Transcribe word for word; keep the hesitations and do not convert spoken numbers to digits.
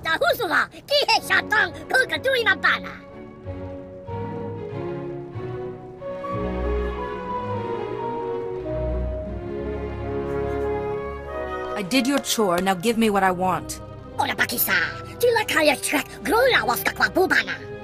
husula, kihe shatang, kukatui mabana. I did your chore, now give me what I want. Ola bakisa, tila kaya shrek, grona waska kwa bubana.